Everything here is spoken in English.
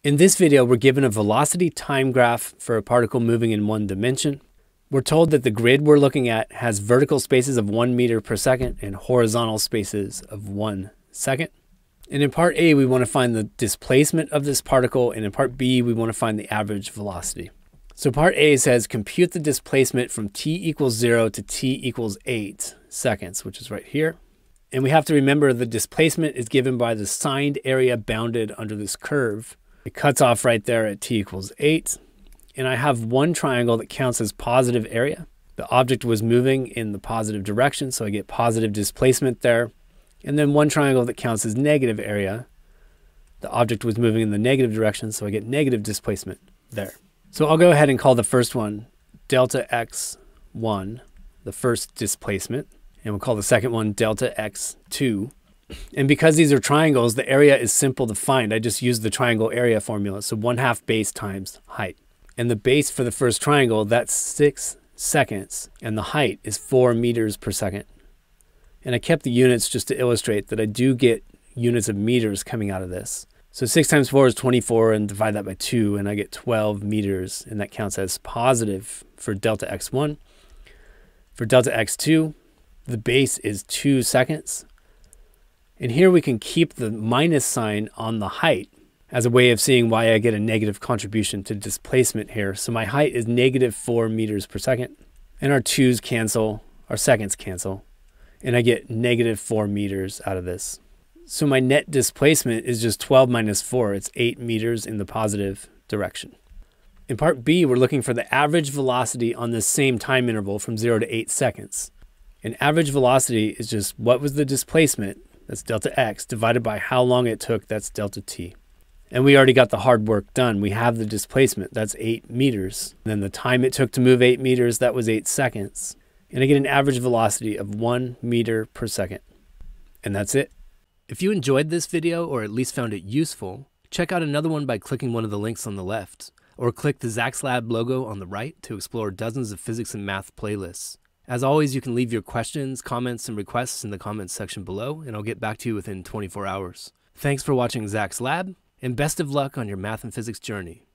In this video, we're given a velocity time graph for a particle moving in one dimension. We're told that the grid we're looking at has vertical spaces of 1 meter per second and horizontal spaces of 1 second. And in part A, we want to find the displacement of this particle, and in part B, we want to find the average velocity. So part A says compute the displacement from t equals 0 to t equals 8 seconds, which is right here. And we have to remember the displacement is given by the signed area bounded under this curve. It cuts off right there at t equals 8. And I have one triangle that counts as positive area. The object was moving in the positive direction, so I get positive displacement there. And then one triangle that counts as negative area. The object was moving in the negative direction, so I get negative displacement there. So I'll go ahead and call the first one delta x1, the first displacement. And we'll call the second one delta x2. And because these are triangles, the area is simple to find. I just use the triangle area formula. So 1/2 base times height. And the base for the first triangle, that's 6 seconds. And the height is 4 meters per second. And I kept the units just to illustrate that I do get units of meters coming out of this. So 6 times 4 is 24, and divide that by 2, and I get 12 meters. And that counts as positive for delta x1. For delta x2, the base is 2 seconds. And here we can keep the minus sign on the height as a way of seeing why I get a negative contribution to displacement here. So my height is negative 4 meters per second. And our 2's cancel, our seconds cancel. And I get negative 4 meters out of this. So my net displacement is just 12 minus 4. It's 8 meters in the positive direction. In part B, we're looking for the average velocity on this same time interval from 0 to 8 seconds. And average velocity is just what was the displacement, that's delta x, divided by how long it took, that's delta t. And we already got the hard work done. We have the displacement, that's 8 meters. And then the time it took to move 8 meters, that was 8 seconds. And I get an average velocity of 1 meter per second. And that's it. If you enjoyed this video, or at least found it useful, check out another one by clicking one of the links on the left, or click the Zach's Lab logo on the right to explore dozens of physics and math playlists. As always, you can leave your questions, comments, and requests in the comments section below, and I'll get back to you within 24 hours. Thanks for watching Zach's Lab, and best of luck on your math and physics journey.